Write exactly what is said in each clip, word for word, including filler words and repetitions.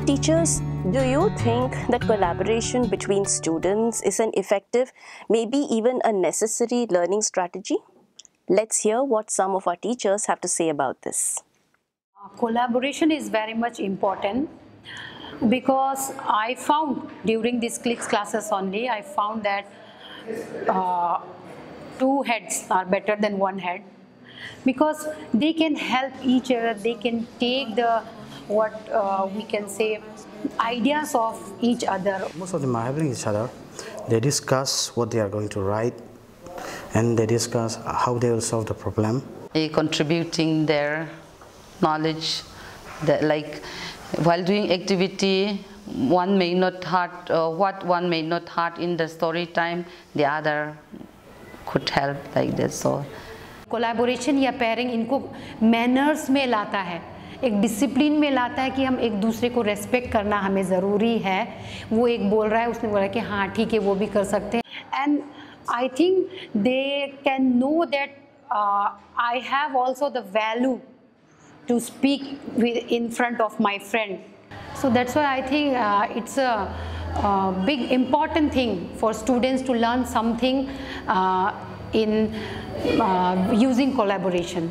Teachers, do you think that collaboration between students is an effective, maybe even a necessary learning strategy? Let's hear what some of our teachers have to say about this. Uh, collaboration is very much important because I found during these CLIx classes only, I found that uh, two heads are better than one head because they can help each other, they can take the what uh, we can say ideas of each other. Most of them are helping each other. They discuss what they are going to write and they discuss how they will solve the problem. They contributing their knowledge, that like while doing activity, one may not heard uh, what one may not heard in the story time, the other could help like this. So collaboration या pairing इनको manners में लाता है, एक discipline में लाता है कि हम एक दूसरे को रेस्पेक्ट करना हमें ज़रूरी है. वो एक बोल रहा है, उसने बोला कि हाँ ठीक है वो भी कर सकते हैं. And I think they can know that I have also the value to speak with, in front of my friend. So that's why I think uh, it's a, a big important thing for students to learn something uh, in uh, using collaboration.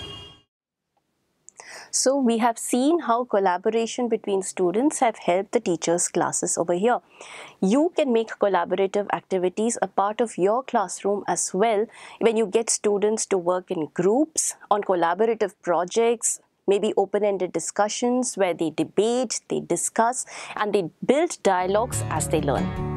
So we have seen how collaboration between students have helped the teachers' classes over here. You can make collaborative activities a part of your classroom as well when you get students to work in groups on collaborative projects, maybe open-ended discussions where they debate, they discuss, and they build dialogues as they learn.